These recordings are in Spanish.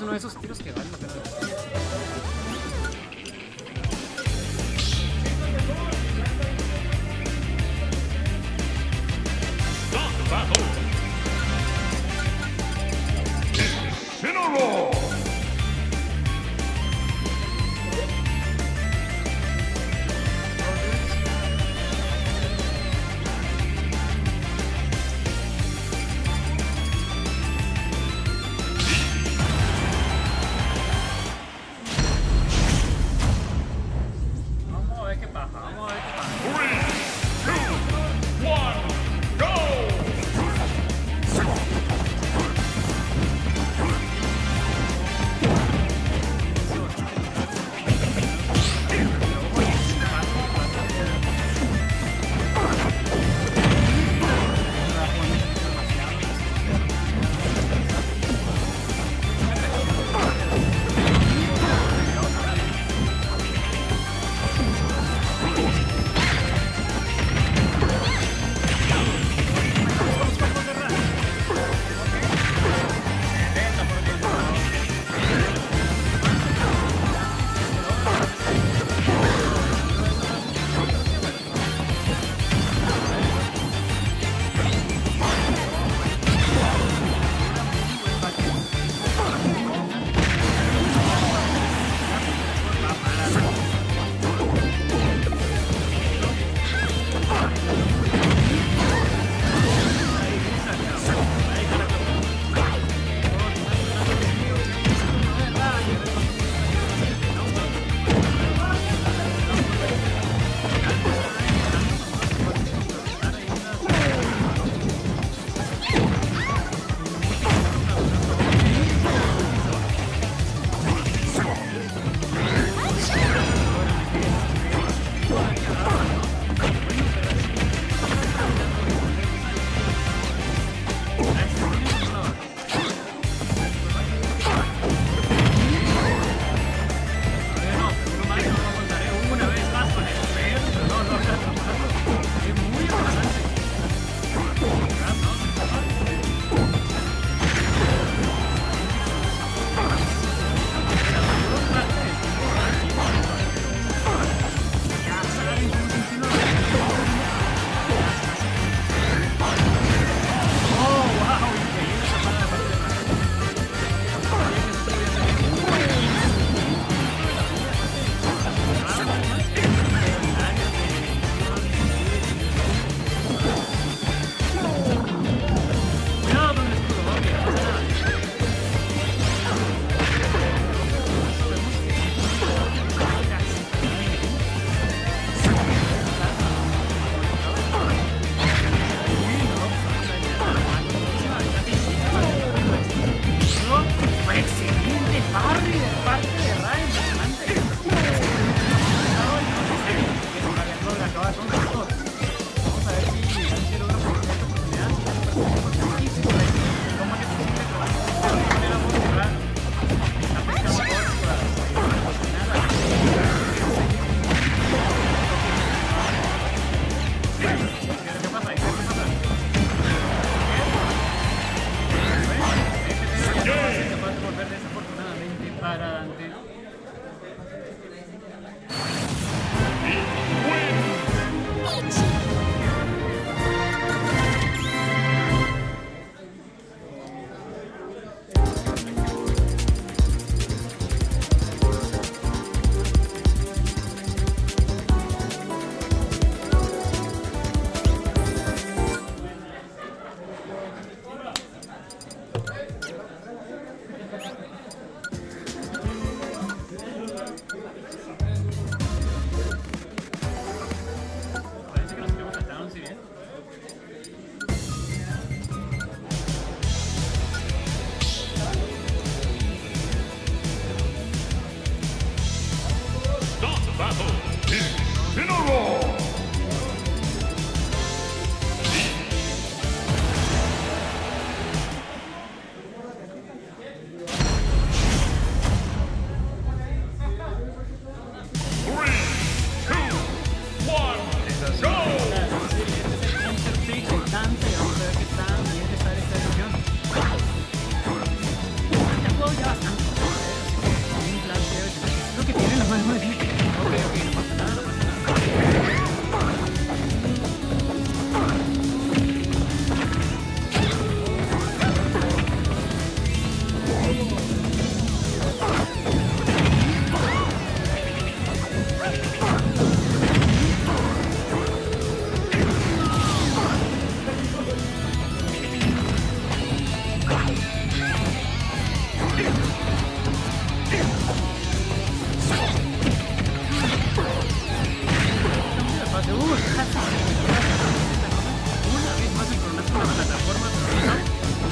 uno de esos tiros que vale la pena. Una vez más el coronazo de la plataforma, pero no.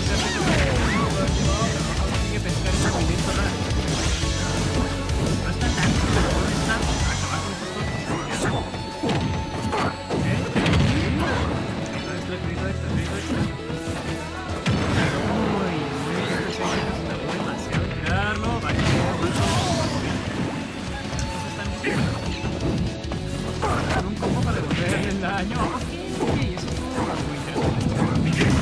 Sigue pescar ese movimiento raro. No está tan, pero no está acabar con estos cosas. Demasiado tirarlo, vale. Están un poco para devolver el daño. Ok, eso estuvo muy interesante.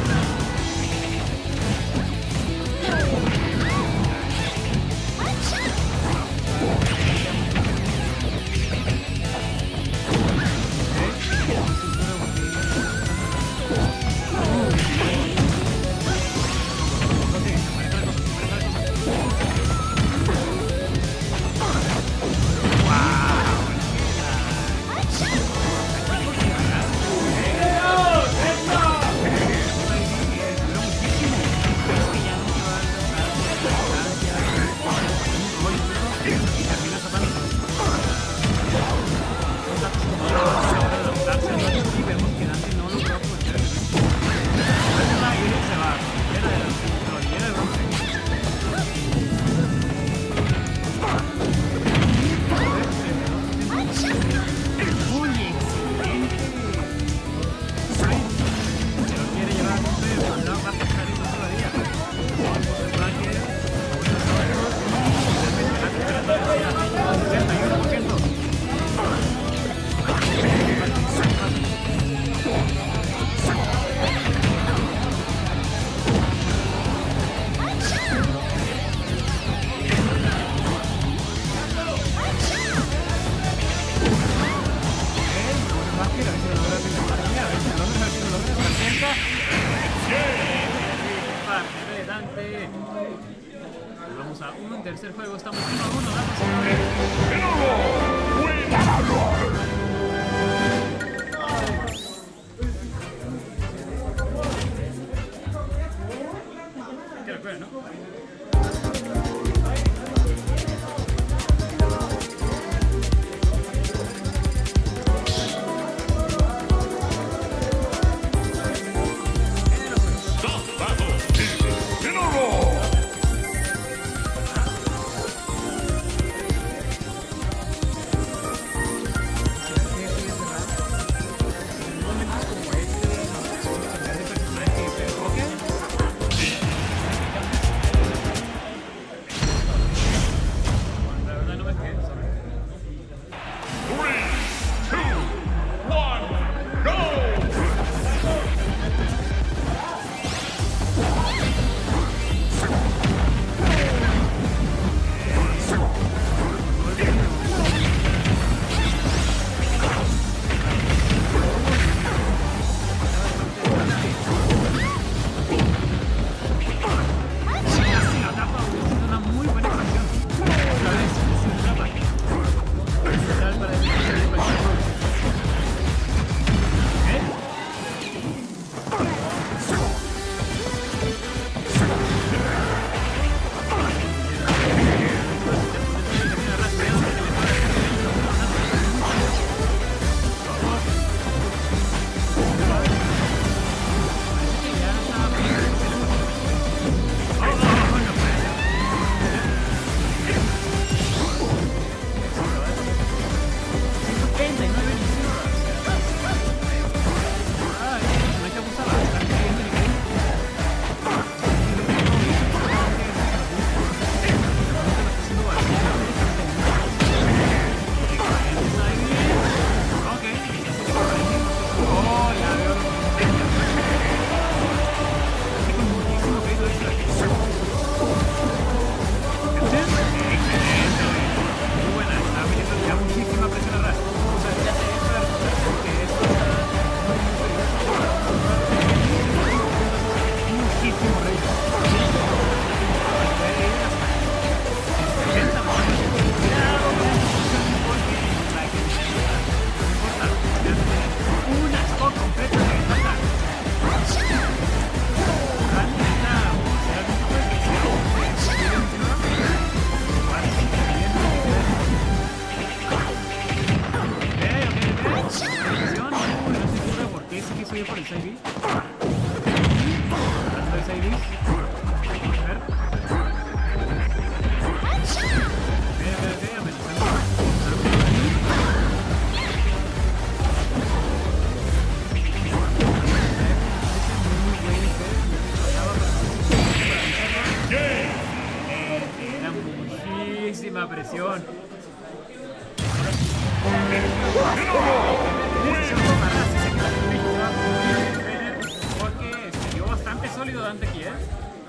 Vamos a un tercer juego, estamos 1-1, ¿qué recuerda, no? muchísima presión. Porque se dio bastante sólido Dante aquí, ¿eh?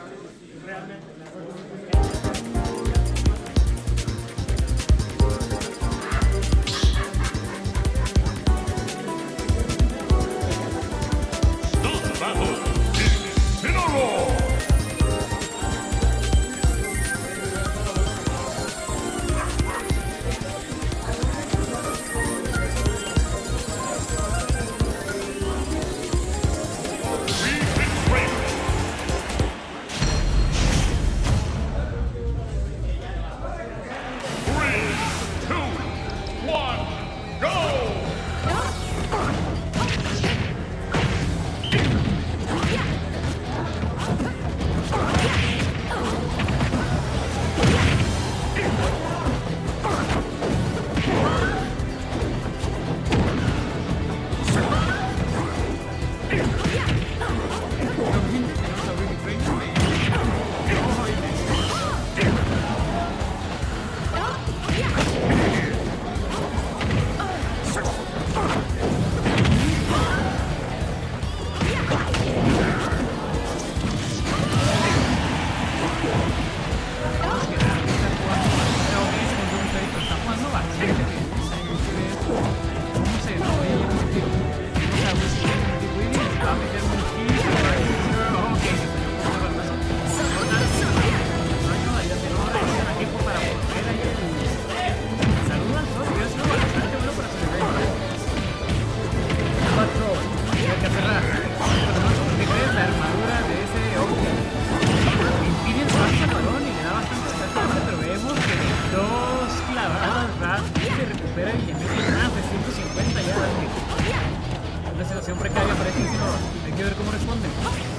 Precaria para este encima. Hay que ver cómo responden.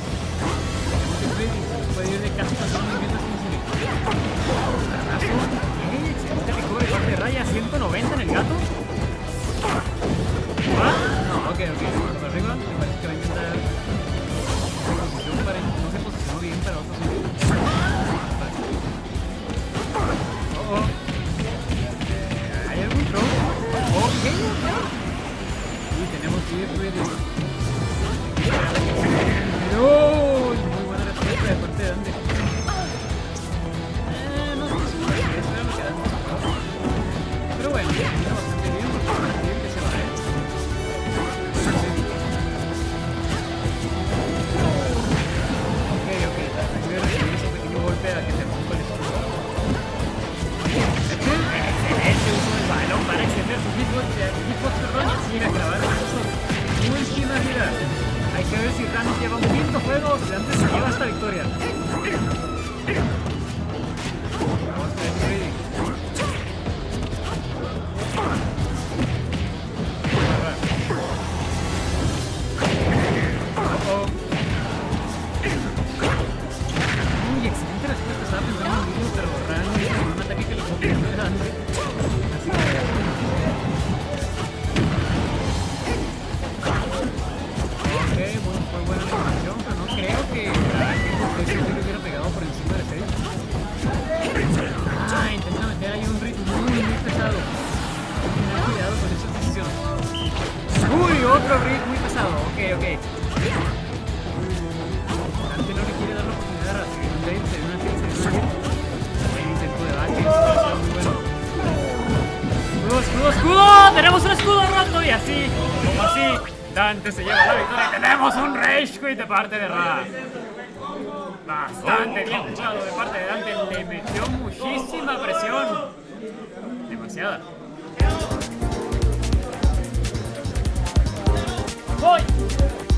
Puede ir de casi pasando movimiento sin excelente recobre de parte de Raya. 190 en el gato. ¿Ah? No, ok. Para arriba. Me parece que va a intentar. No se posicionó bien para otros. ¿Hay algún throw? Ok. Y tenemos que ir ready. ¡Oh! Muy buena respuesta de parte de Dante. No sé si eso era lo que Dante sacaba. Pero bueno, está bastante bien porque es una actividad que se va, Ok. Voy a recibir ese pequeño golpe a que se rompa el escudo. Excelente uso del balón para extender su hitbox, perdón, y sigue a clavar su última vida. Hay que ver si Rand lleva un quinto juego y antes se lleva esta victoria. Vamos a ver ready. Muy excelente respuesta. Estaba pensando en un video, pero Rand hizo un ataque que lo convirtió en Dante. Así que fue buena la animación, pero no creo que le hubiera pegado por encima de Fede. Intenta meter ahí un ritmo muy pesado. Tener cuidado con esas decisiones. Uy, otro ritmo muy pesado. Ok. Dante no le quiere dar la oportunidad a Dave de una fila. El intento de back está muy bueno. ¡Escudo! ¡Tenemos un escudo roto! Y así, como así, Dante se lleva la victoria. Tenemos un Rage Quit de parte de Ra. Bastante bien jugado de parte de Dante. Le metió muchísima presión. Demasiada. ¡Voy!